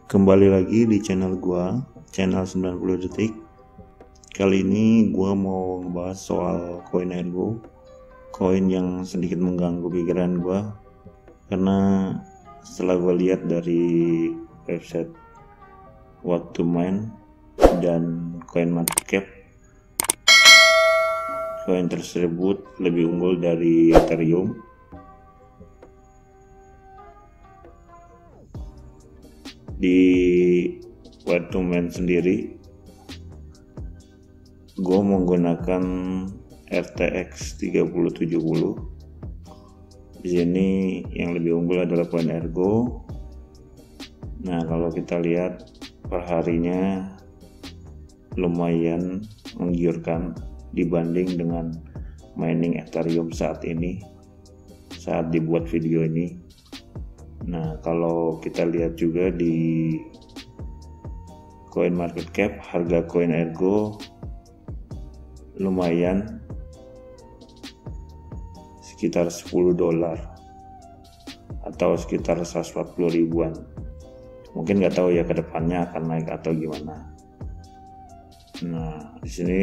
Kembali lagi di channel gua, channel 90 detik. Kali ini gua mau ngebahas soal koin Ergo, koin yang sedikit mengganggu pikiran gua karena setelah gua lihat dari website What to Mine dan CoinMarketCap, koin tersebut lebih unggul dari Ethereum. Di What to Mine sendiri, gue menggunakan RTX 3070. Di sini yang lebih unggul adalah koin Ergo. Nah, kalau kita lihat perharinya lumayan menggiurkan dibanding dengan mining Ethereum saat ini, saat dibuat video ini. Nah, kalau kita lihat juga di CoinMarketCap, harga koin Ergo lumayan, sekitar $10 atau sekitar 140 ribuan. Mungkin nggak tahu ya ke depannya akan naik atau gimana. Nah, di sini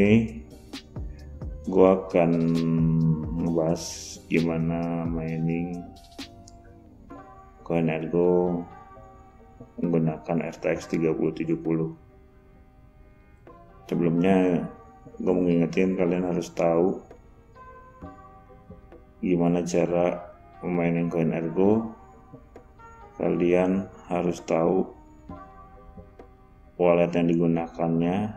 gua akan ngebahas gimana mining koin Ergo menggunakan RTX 3070. Sebelumnya gue mau ngingetin kalian harus tahu gimana cara memining koin Ergo. Kalian harus tahu wallet yang digunakannya,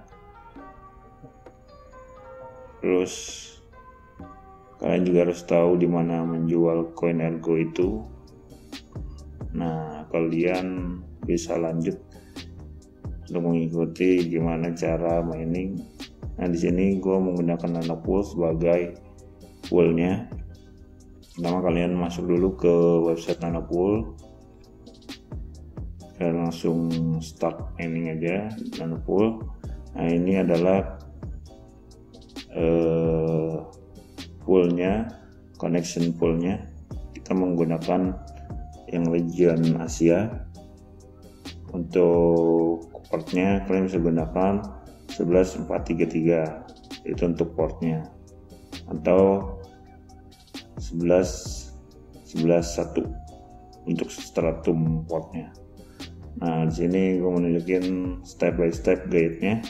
terus kalian juga harus tahu di mana menjual koin Ergo itu. Nah, kalian bisa lanjut untuk mengikuti gimana cara mining. Nah, di sini gue menggunakan Nanopool sebagai poolnya. Pertama, kalian masuk dulu ke website Nanopool. Kalian langsung start mining aja Nanopool. Nah, ini adalah poolnya, connection poolnya. Kita menggunakan yang region Asia. Untuk portnya kalian bisa gunakan 11433, itu untuk portnya, atau 11111 untuk stratum portnya. Nah, di sini gue menunjukin step by step guide-nya.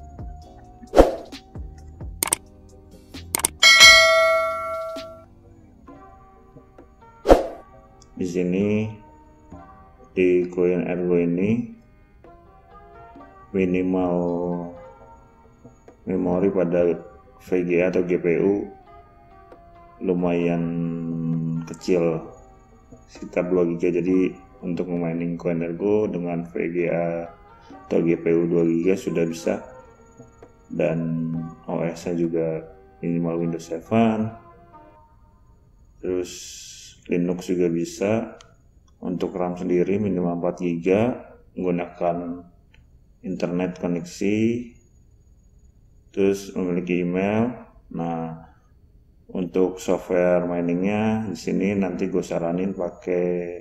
Di sini di koin Ergo ini minimal memori pada VGA atau GPU lumayan kecil, sekitar 2 GB. Jadi untuk memining koin Ergo dengan VGA atau GPU 2 GB sudah bisa, dan OS-nya juga minimal Windows 7, terus Linux juga bisa. Untuk RAM sendiri minimal 4 GB, menggunakan internet koneksi, terus memiliki email. Nah, untuk software miningnya di sini nanti gue saranin pakai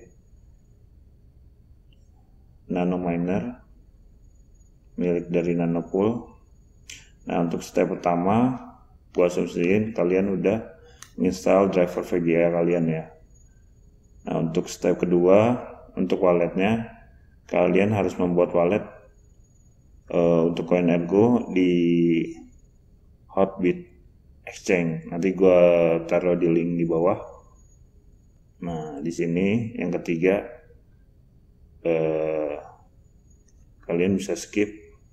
Nanominer milik dari Nanopool. Nah, untuk step pertama gue asumsiin kalian udah install driver VGA kalian ya. Nah, untuk step kedua, untuk walletnya, kalian harus membuat wallet untuk koin Ergo di Hotbit Exchange. Nanti gue taruh di link di bawah. Nah, di sini yang ketiga, kalian bisa skip.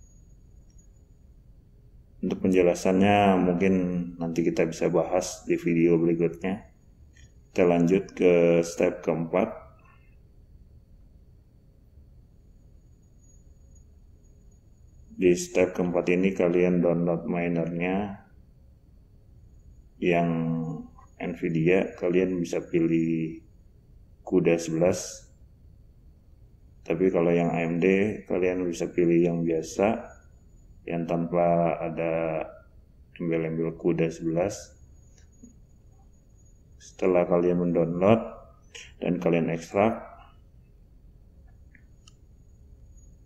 Untuk penjelasannya mungkin nanti kita bisa bahas di video berikutnya. Kita lanjut ke step keempat. Di step keempat ini kalian download minernya yang Nvidia. Kalian bisa pilih CUDA 11, tapi kalau yang AMD kalian bisa pilih yang biasa, yang tanpa ada embel-embel CUDA 11. Setelah kalian mendownload dan kalian ekstrak,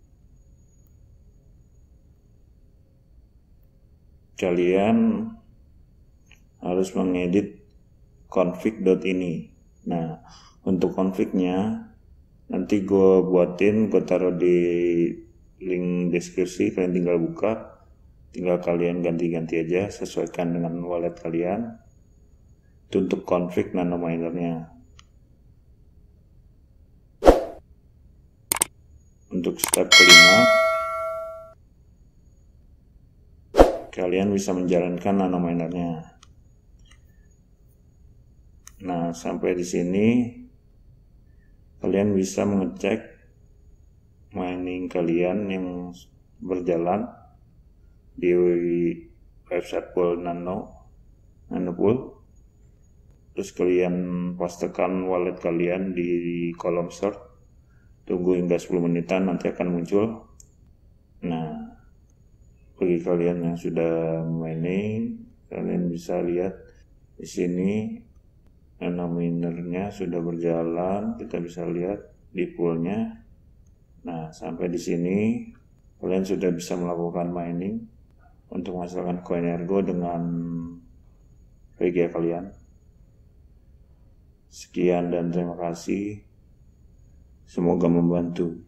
kalian harus mengedit config.ini. Nah, untuk config-nya nanti gue taruh di link deskripsi, kalian tinggal buka, tinggal kalian ganti-ganti aja, sesuaikan dengan wallet kalian. Itu untuk config nanominernya. Untuk step kelima, kalian bisa menjalankan nanominernya. Nah, sampai di sini kalian bisa mengecek mining kalian yang berjalan di website pool Nanopool. Terus kalian pastekan wallet kalian di kolom search, tunggu hingga 10 menitan, nanti akan muncul. Nah, bagi kalian yang sudah mining, kalian bisa lihat di sini nanominernya sudah berjalan, kita bisa lihat di poolnya. Nah, sampai di sini kalian sudah bisa melakukan mining untuk menghasilkan koin Ergo dengan VG kalian. Sekian dan terima kasih. Semoga membantu.